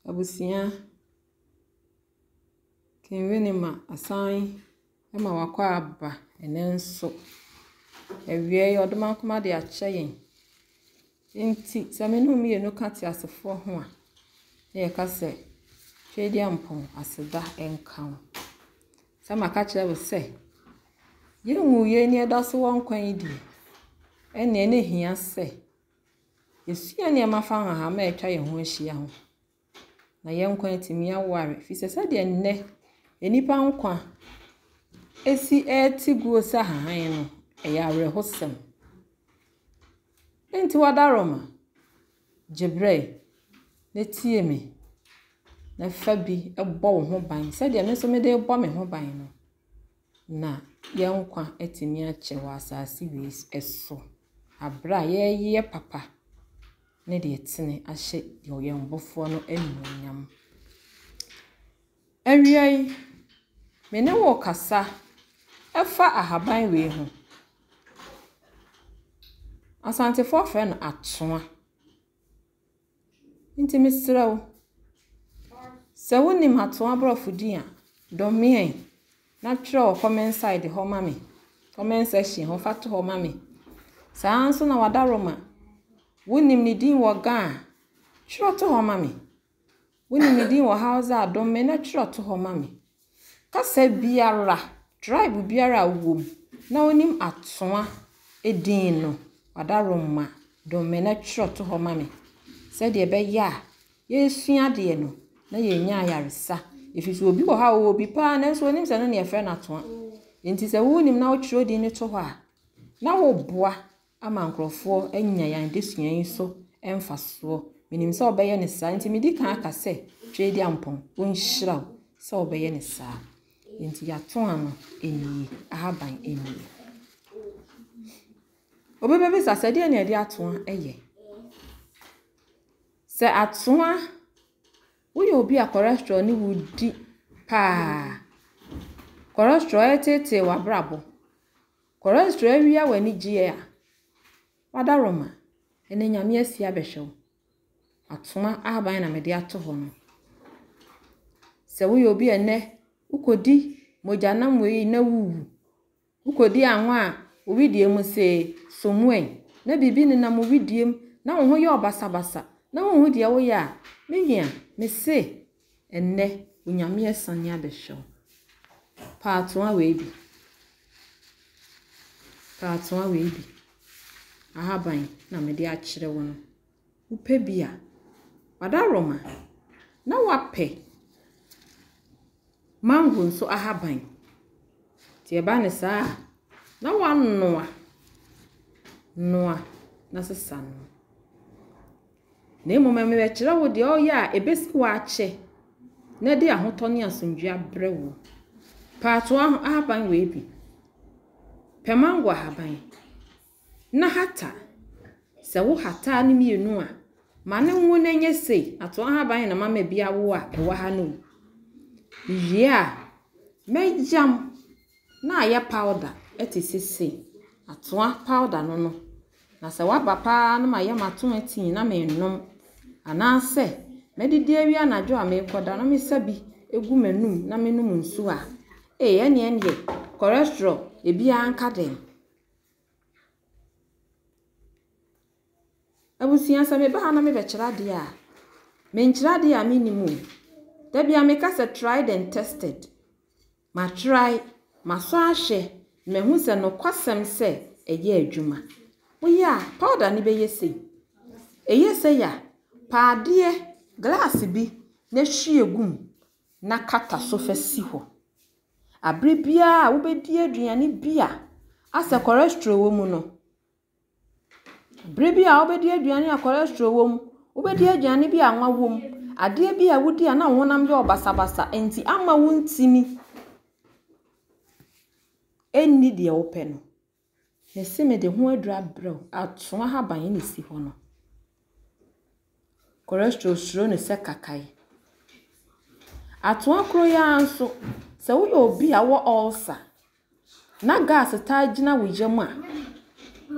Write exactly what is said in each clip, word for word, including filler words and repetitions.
abusia kenwene ma asan ema wakwa aba enenso ewie yodoma kuma de acheyen nti samenu mi no kati asefo ho a ye ka se twedi ampon aseda enkan sama ka kire we se ye nwuye ni edaso wonkwan di ene ene hia se yesu ne ma fa ha ma etwa ye ho ahia ho na ye nkwan timi aware fi se se de nne enipa nkwa esi eti guo sa han no eya awre hosem enti wadaroma jebre ne tie me na fa bi ebo wo ho ban se de me so me de ebo me ho ban no na ye nkwa etimi ache wa asase wi eso abra ye ye papa ne de etine ahye yo ye mbofo no enuonyam awiai mene wo kasa efa ahaban we ho asante fo fe no atoa nti misrawo se woni matoa brofudi a domien na tro comment side ho mame comment section ho fato ho mame saa nso na wadaroma wonim ni din wo ga tro to ho mame wonim ni din wo house a domme na tro to ho mame kasa biara tribe biara wom na onim atoa edin no wadaroma domme na tro to ho mame se de be ya yesua de no na yenya ayaresa efisi obi wo ha obi pa na so onim se no ne efe na atoa enti se wonim na wo tro din ni to ho a na wo boa ama nkrofo anya yan desua yin so emfaso minim se obeye ne sa enti midi kan aka se twedi ampon wonhyira se obeye ne sa enti ya to ano eni ahaban eni obebe bi sase de ne de ato eye se atoa wo ye obi a cholesterol ni wudi pa cholesterol etete wa brabo cholesterol awia wani gie a wadaroma ene nyame asi abehwew atoa ahaban na mede ato ho no se wo ye obi ene ukodi mojanam we na wuwu ukodi anwa a obidie mu se somwen na bibi ni na mo widiem na wo ho ye obasabasa na wo ho die wo ya mehia me se enne unyame asane abehwew paatoa we bi paatoa we bi ahaban na mede akire wo no upe bia wadaroma na wape mango nso ahaban tie ba ne saa na wannoa noa na sesa no na emoma me be kire wo de o ya ebesi wa ache na de ahoto ne asomdua brewo paatoa ahaban we bi pe mango ahaban na hata se wo hata ni mienu a mane nwo na nye sei ato ahaban na mama bia wo a ewa ha no yia mejam na ya powder etisisi atoa powder no no na se wa papa na ma ya mato etin na mennom ana se medidi awia na jo amekoda na mesabi egu manum na menum nsu a eh ene ene cholesterol ebia anka dem abusia sabe ba na me be kira de a me nkira de a minimum da bia me ka se tried and tested ma try ma so ahye me hu se no kwasem se eye adwuma wo ya powder ni be yesi eye se ya paade glass bi na hwie gum na kata so fa si ho abre bia wo be di aduane bia asa cholesterol wo mu no Brebia obedi aduane a cholesterol wom obedi aduane bi anwa wom ade bi a wodi ana wonam de obasabasa enti ama wontimi enni de ope no ne seme de ho adura brew ato ahaban ne si ho no cholesterol suro ne se kakai ato akro ya anso se wo obi a wo ulcer na gas ta gina wo jam a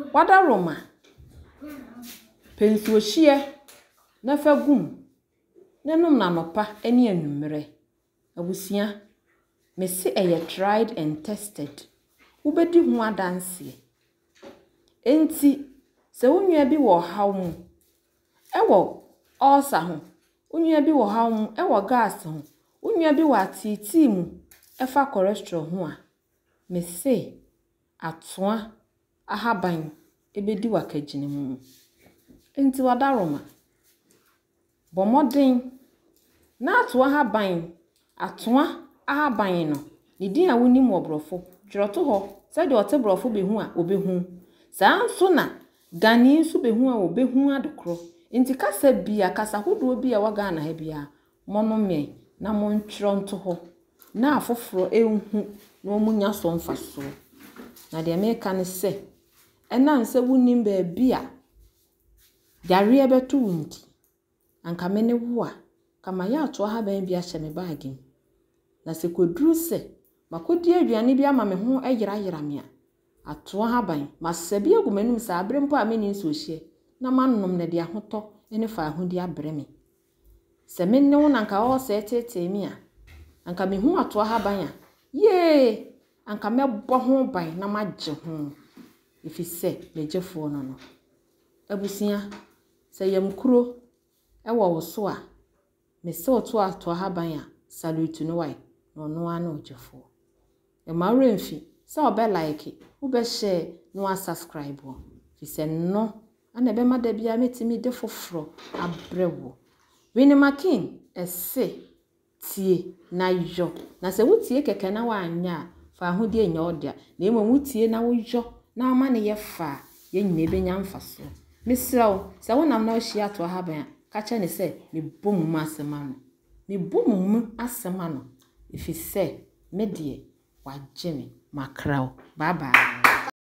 wadaroma pensuohie na fa gum Nenum na nopa eni anwumre. Abusua me se eye tried and tested. Ubedi ho adanse. Enti se wonua bi wo haw mu. Ewo ulcer ho. Wonua bi wo haw mu ewo gas ho. Wonua bi wa titi mu efa cholesterol ho a. Me se atoa ahaban ebedi wakagine mu. Enti wadaroma. Bomoden na atoa ahaban atoa ahaban no ne din a woni mu obrofo dwoto ho se de ote brofo behu a obehu saa nso na gani nso behu a obehu adokro enti kasa bia kasa hodo bia waga na ha bia monome na montwro nto ho na afoforo enhu na omunya so mfaso na de meka ne se enam se wonim ba bia yare ebeto wunti anka mene wo a kama ya atoa ahaban bia hye me baagim na se koduru se makodi aduane bi ama me ho ayira yira me a atoa ahaban masabi agumanum sa abrempo a me ni nso hye na manom ne de ahoto ene fa ahodi abre me se me ne wona nka o se tete mi a anka me hu atoa ahaban a ye anka me bɔ ho ban na magye ho ifi se mejefo no no abusia se yamkuro ewo wo so a me se oto atoa ahaban a salute no wai no no ana ojefo e ma remfi se obe like ube share no a subscribe wo fi se no ana be mada bia metimi de foforo abrewo wini makin ese tie na yo na se wutie keke na wa anya fa ahodi enya odia na emo wutie na wo yo na ama ne ye fa ye nyina be nya mfaso misraw se wonam na ohia to ahaban ka che ne se me bom mu asema no me bom mu asema no ifi se me de wagye me makraw bye bye.